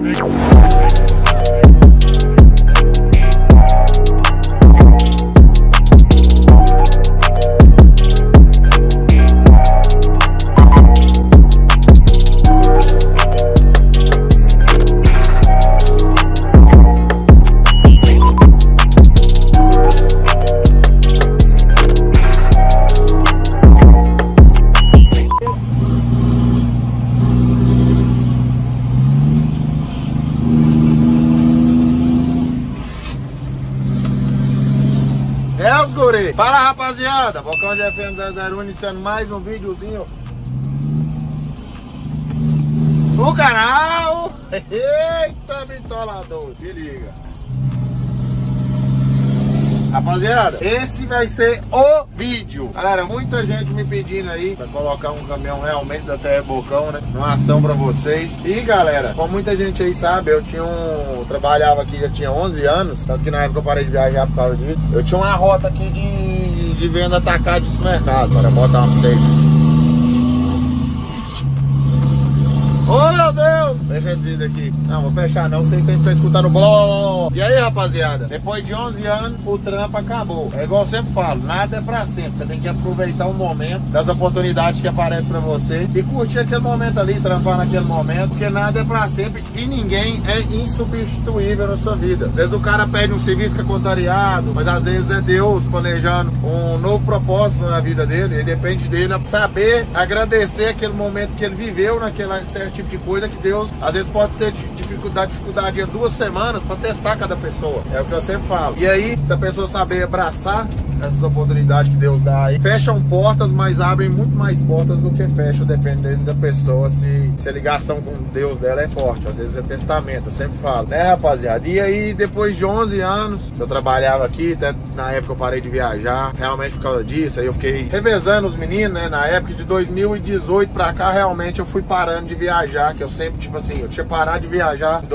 Fala, rapaziada, Bocão de FM 001 iniciando mais um videozinho no canal. Eita, bitolador, se liga. Rapaziada, esse vai ser o vídeo. Galera, muita gente me pedindo aí pra colocar um caminhão realmente da TR Bocão, né? Uma ação pra vocês. E galera, como muita gente aí sabe, eu trabalhava aqui, já tinha 11 anos. Tanto que na época eu parei de viajar por causa disso. Eu tinha uma rota aqui de venda atacada de supermercado, para botar pra vocês. Oh meu Deus! Deixa esse vídeo aqui. Não, vou fechar não, vocês têm que ficar escutando blá. E aí, rapaziada, depois de 11 anos, o trampo acabou. É igual eu sempre falo, nada é pra sempre. Você tem que aproveitar o momento, das oportunidades que aparecem pra você e curtir aquele momento ali, trampar naquele momento, porque nada é pra sempre e ninguém é insubstituível na sua vida. Às vezes o cara pede um serviço que é contrariado, mas às vezes é Deus planejando um novo propósito na vida dele, e depende dele saber agradecer aquele momento que ele viveu naquele certo tipo de coisa que Deus, às vezes pode ser dificuldade de 2 semanas para testar cada pessoa. É o que eu sempre falo. E aí, se a pessoa saber abraçar essas oportunidades que Deus dá aí, fecham portas, mas abrem muito mais portas do que fecham, dependendo da pessoa, se a ligação com Deus dela é forte. Às vezes é testamento, eu sempre falo, né, rapaziada? E aí, depois de 11 anos, eu trabalhava aqui, até na época eu parei de viajar, realmente por causa disso. Aí eu fiquei revezando os meninos, né? Na época de 2018 pra cá, realmente eu fui parando de viajar, que eu sempre, tipo assim, eu tinha parado de viajar em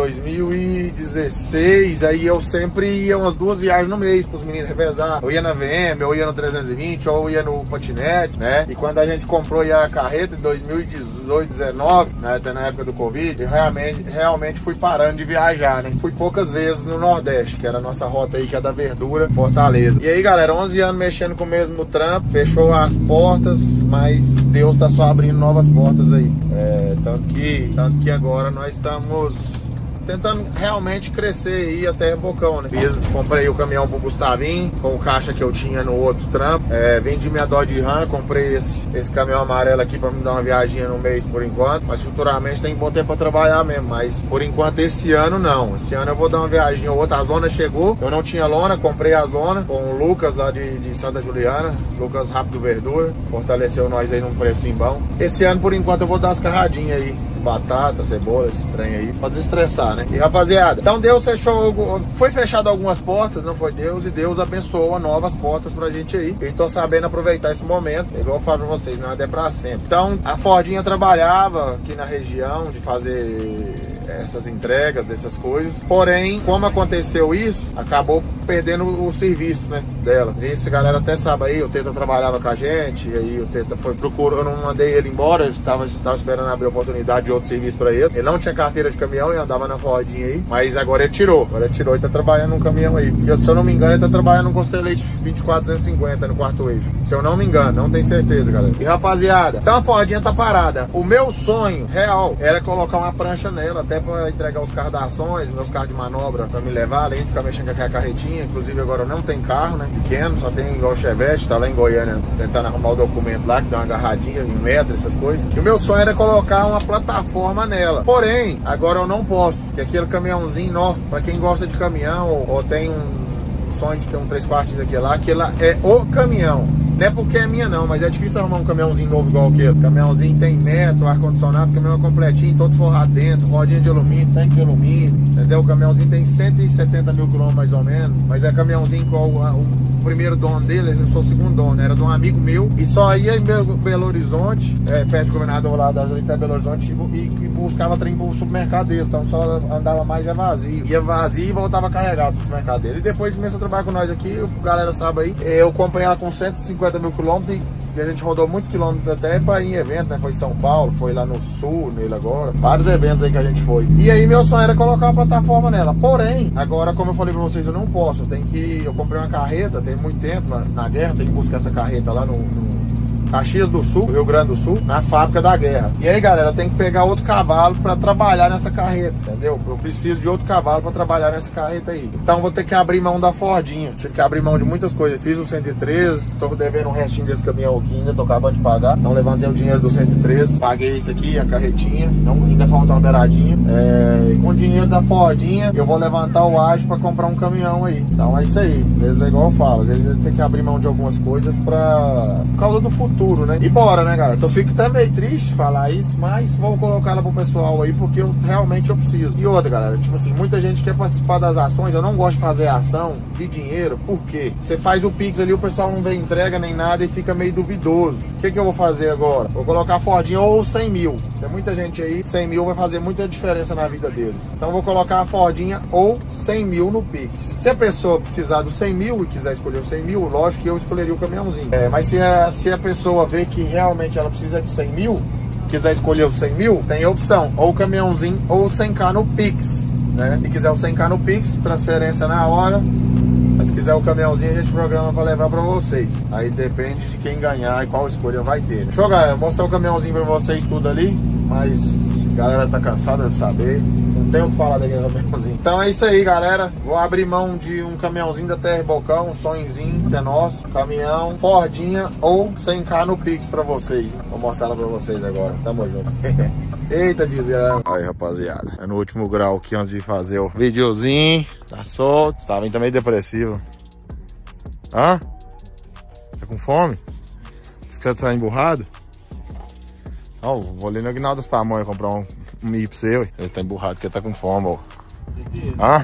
2016, aí eu sempre ia umas 2 viagens no mês pros meninos revezar. Eu ia na VM, eu ia no 320, ou eu ia no patinete, né? E quando a gente comprou a carreta em 2018, 19, né? Até na época do Covid, eu realmente fui parando de viajar, né? Fui poucas vezes no Nordeste, que era a nossa rota aí, que é da Verdura, Fortaleza. E aí, galera, 11 anos mexendo com o mesmo trampo, fechou as portas, mas Deus tá só abrindo novas portas aí. Tanto que agora nós estamos tentando realmente crescer aí até Bocão, né? Comprei o caminhão pro Gustavinho, com o caixa que eu tinha no outro trampo. Vendi minha Dodge Ram, comprei esse caminhão amarelo aqui pra me dar uma viagem no mês por enquanto. Mas futuramente tem bom tempo pra trabalhar mesmo. Mas por enquanto esse ano não. Esse ano eu vou dar uma viagem ou outra. As lonas chegou, eu não tinha lona, comprei as lonas com o Lucas lá de Santa Juliana. Lucas Rápido Verdura, fortaleceu nós aí num precinho bom. Esse ano por enquanto eu vou dar as carradinhas aí, batata, cebola, esse trem aí, pra desestressar, né? E rapaziada, então Deus foi fechado algumas portas, não foi Deus, e Deus abençoou novas portas pra gente aí. E tô sabendo aproveitar esse momento, igual eu falo pra vocês, nada é pra sempre. Então, a Fordinha trabalhava aqui na região de fazer essas entregas dessas coisas, porém, como aconteceu isso, acabou perdendo o serviço, né, dela. Isso a galera até sabe aí, o Teta trabalhava com a gente, e aí o Teta foi procurando, eu não mandei ele embora, ele estava esperando abrir a oportunidade de outro serviço pra ele. Ele não tinha carteira de caminhão e andava na Fordinha aí, mas agora ele tirou e tá trabalhando num caminhão aí. E, se eu não me engano, ele tá trabalhando num Constellation 2450 no 4º eixo. Se eu não me engano, não tenho certeza, galera. E rapaziada, então a Fordinha tá parada. O meu sonho real era colocar uma prancha nela, até pra entregar os carros da ações, meus carros de manobra pra me levar, além de ficar mexendo com aquela carretinha. Inclusive agora não tem carro, né, pequeno, só tem igual o Chevette, tá lá em Goiânia tentando arrumar o documento lá, que dá uma agarradinha em metro, essas coisas. E o meu sonho era colocar uma plataforma nela. Porém, agora eu não posso, porque aquele caminhãozinho, ó, pra quem gosta de caminhão ou tem um sonho de ter um 3/4 daquele lá, aquele lá é o caminhão. Não é porque é minha não, mas é difícil arrumar um caminhãozinho novo igual aquele. Caminhãozinho tem metro, ar-condicionado, caminhão é completinho, todo forrado dentro, rodinha de alumínio, tanque de alumínio, entendeu? O caminhãozinho tem 170 mil quilômetros mais ou menos, mas é caminhãozinho com primeiro dono dele, eu sou o segundo dono, era de um amigo meu, e só ia em Belo Horizonte, perto do governador lá até Belo Horizonte, e buscava trem pro supermercado deles, então só andava mais vazio. Ia vazio e voltava carregado pro supermercado dele. E depois começou a trabalhar com nós aqui, a galera sabe aí, eu comprei ela com 150 mil quilômetros e a gente rodou muitos quilômetros até pra ir em evento, né? Foi em São Paulo, foi lá no Sul, nele agora. Vários eventos aí que a gente foi. E aí meu sonho era colocar uma plataforma nela. Porém, agora, como eu falei pra vocês, eu não posso. Eu comprei uma carreta, tem muito tempo na guerra, tem que buscar essa carreta lá no Caxias do Sul, Rio Grande do Sul, na fábrica da guerra. E aí, galera, eu tenho que pegar outro cavalo pra trabalhar nessa carreta, entendeu? Eu preciso de outro cavalo pra trabalhar nessa carreta aí. Então vou ter que abrir mão da Fordinha. Tive que abrir mão de muitas coisas. Fiz o 113, tô devendo um restinho desse caminhão aqui, ainda tô acabando de pagar. Então levantei o dinheiro do 113, paguei isso aqui, a carretinha. Não, ainda falta uma beiradinha. E com o dinheiro da Fordinha, eu vou levantar o ágio pra comprar um caminhão aí. Então é isso aí. Às vezes é igual eu falo, às vezes tem que abrir mão de algumas coisas por causa do futuro. Né? E bora, né, galera? Eu fico até meio triste falar isso, mas vou colocar ela pro pessoal aí, porque eu realmente preciso. E outra, galera, tipo assim, muita gente quer participar das ações, eu não gosto de fazer ação de dinheiro, por quê? Você faz o Pix ali, o pessoal não vê entrega nem nada e fica meio duvidoso. O que eu vou fazer agora? Vou colocar a Fordinha ou 100 mil. Tem muita gente aí, 100 mil vai fazer muita diferença na vida deles. Então vou colocar a Fordinha ou 100 mil no Pix. Se a pessoa precisar do 100 mil e quiser escolher o 100 mil, lógico que eu escolheria o caminhãozinho. Mas se a pessoa ver que realmente ela precisa de 100 mil, quiser escolher o 100 mil, tem a opção, ou o caminhãozinho ou o 100k no Pix, né? Se quiser o 100k no Pix, transferência na hora, mas se quiser o caminhãozinho, a gente programa para levar para vocês. Aí depende de quem ganhar e qual escolha vai ter. Deixa galera, mostrar o caminhãozinho para vocês tudo ali, mas a galera tá cansada de saber. Não tem o que falar daquele caminhãozinho. Então é isso aí, galera. Vou abrir mão de um caminhãozinho da TR Bocão, um sonhozinho que é nosso. Caminhão, Fordinha ou 100k no Pix pra vocês. Vou mostrar ela pra vocês agora. Tamo junto. Eita, desgraça. Aí, rapaziada. É no último grau aqui antes de fazer o videozinho. Tá solto. Estava ainda meio depressivo. Hã? Tá com fome? Você tá emburrado? Não, vou ali no Aguinaldo das Pamonhas comprar um milho pra você. Ele tá emburrado porque ele tá com fome, ó. Hã?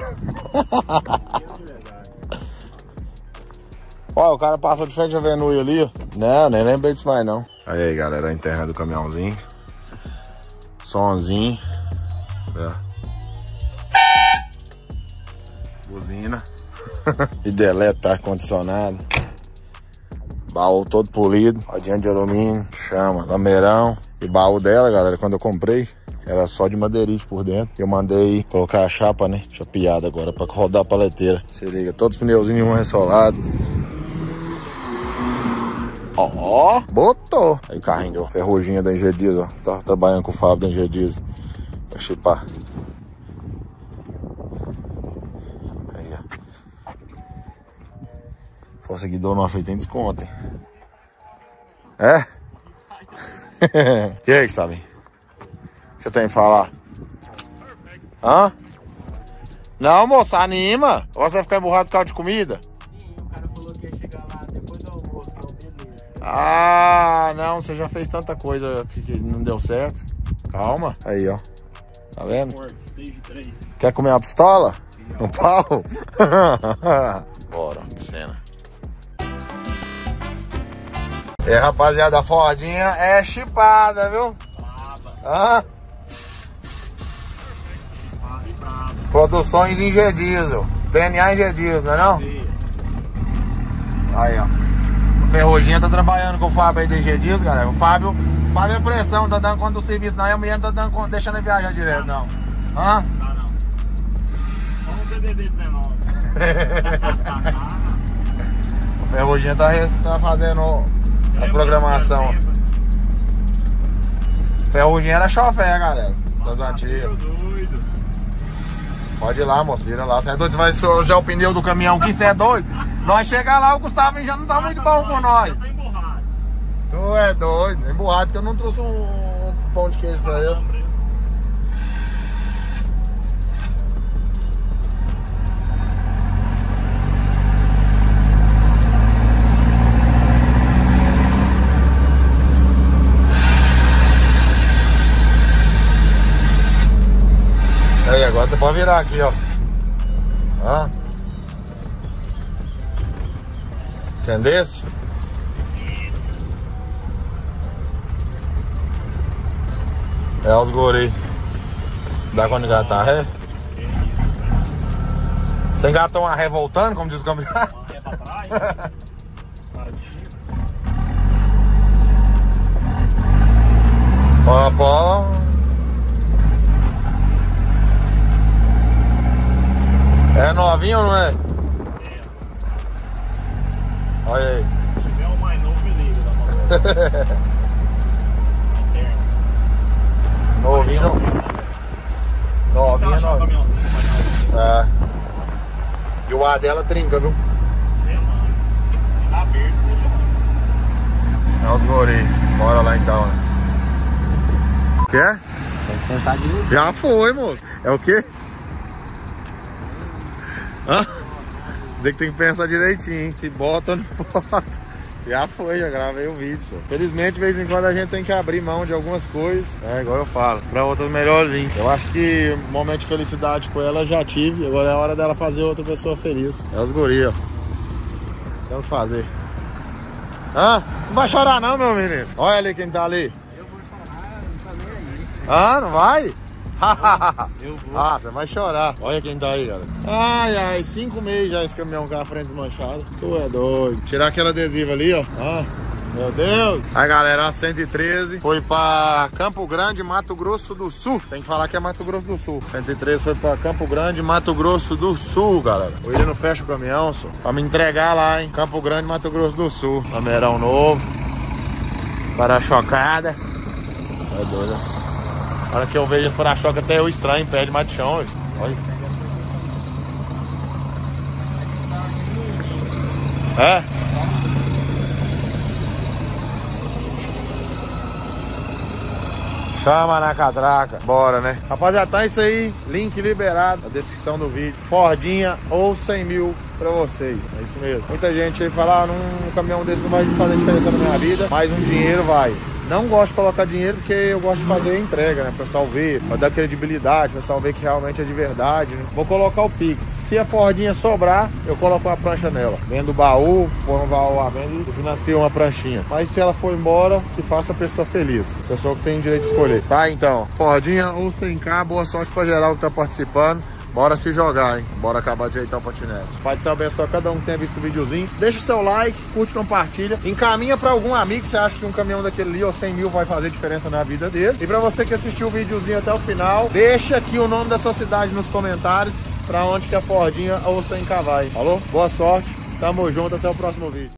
Ó, o cara passou de frente a Avenue ali, ó. Não, nem lembrei disso mais, não. Aí, galera, a interna do caminhãozinho. Sonzinho. Buzina. E deleta ar-condicionado. Baú todo polido. Rodinha de alumínio. Chama. Lameirão. E baú dela, galera, quando eu comprei, era só de madeirite por dentro. Eu mandei colocar a chapa, né? Chapeada agora pra rodar a paleteira. Se liga, todos os pneuzinhos ressolado. Ó, botou. Aí o carrinho, ó, ferruginha da Engie Diesel, ó. Tava trabalhando com o Fábio da Engie Diesel. Pra chipar. Aí, ó. For seguidor nosso aí tem desconto, hein? É? E aí, Gustavo? O que você tem que falar? Hã? Não, moça, anima. Ou você vai ficar emburrado por causa de comida? Sim, o cara falou que ia chegar lá depois do almoço, então beleza. Ah, não, você já fez tanta coisa que não deu certo. Calma. Aí, ó. Tá vendo? Quer comer uma pistola? Um pau? Bora, que cena. É, rapaziada, a Fordinha é chipada, viu? Hã? Produções Engie Diesel. DNA Engie Diesel, não é não? Aí, ó. A Ferruginha tá trabalhando com o Fábio aí de Engie Diesel, galera. O Fábio é pressão, tá dando conta do serviço, não. E a mulher não tá dando conta, deixando ele viajar direto, não. Hã? Não. Só um BBB 19. A Ferruginha tá fazendo a programação. Ferruginha era chofé, galera. Das antigas. Pode ir lá, moço, vira lá. Você é doido? Você vai sujar o pneu do caminhão aqui, você é doido? Nós chegar lá, o Gustavo já não tá muito bom com nós. Eu tô emburrado. Tu é doido, emburrado, que eu não trouxe um pão de queijo pra ele. Aí, agora você pode virar aqui, ó. Ó. Entendesse? É os guri. Dá quando engatar a ré? Você engatou uma ré voltando, como diz o campeonato? Uma ré pra trás. Ó. É novinho ou não é? Olha aí. Se tiver um mais novo, me liga. Novinho. Novinho, novinho. É. E o ar dela trinca, viu? Tá aberto, É os guri. Bora lá então, né? Quer? Tem que pensar direito. Já foi, moço. É o quê? Hã? Dizer que tem que pensar direitinho, hein? Se bota ou não bota. Já foi, já gravei o vídeo, senhor. Felizmente, de vez em quando a gente tem que abrir mão de algumas coisas. É, igual eu falo. Pra outras melhorzinho. Eu acho que momento de felicidade com ela eu já tive. Agora é a hora dela fazer outra pessoa feliz. É os guri, ó. Tem o que fazer. Hã? Não vai chorar não, meu menino. Olha ali quem tá ali. Eu vou chorar, não tá nem aí. Ah, não vai? Eu vou. Ah, você vai chorar. Olha quem tá aí, galera. Ai, 5 meses já esse caminhão com a frente desmanchada. Tu é doido. Tirar aquele adesivo ali, ó. Ah, meu Deus. Aí, galera, a 113 foi pra Campo Grande, Mato Grosso do Sul. Tem que falar que é Mato Grosso do Sul. 113 foi pra Campo Grande, Mato Grosso do Sul, galera. O William não fecha o caminhão, só. Pra me entregar lá, hein. Campo Grande, Mato Grosso do Sul. Cameirão novo. Para-chocada. É doido. Na hora que eu vejo esse para-choque, até eu estranho, pé de machão. Olha. É? Chama na catraca. Bora, né? Rapaziada, tá isso aí. Link liberado na descrição do vídeo. Fordinha ou 100 mil pra vocês. É isso mesmo. Muita gente aí fala, num caminhão desse não vai fazer diferença na minha vida, mas um dinheiro vai. Não gosto de colocar dinheiro porque eu gosto de fazer a entrega, né? O pessoal ver, pra dar credibilidade, o pessoal ver que realmente é de verdade, né? Vou colocar o Pix. Se a Fordinha sobrar, eu coloco uma prancha nela. Vendo o baú, põe um baú à venda e financio uma pranchinha. Mas se ela for embora, que faça a pessoa feliz. A pessoa que tem direito de escolher. Tá, então. Fordinha ou 100K, boa sorte pra geral que tá participando. Bora se jogar, hein? Bora acabar de ajeitar o patinete. Pai do céu abençoe cada um que tenha visto o videozinho. Deixa o seu like, curte, compartilha. Encaminha pra algum amigo que você acha que um caminhão daquele ali ou 100 mil vai fazer diferença na vida dele. E pra você que assistiu o videozinho até o final, deixa aqui o nome da sua cidade nos comentários pra onde que a Fordinha ou 100K vai. Falou? Boa sorte. Tamo junto. Até o próximo vídeo.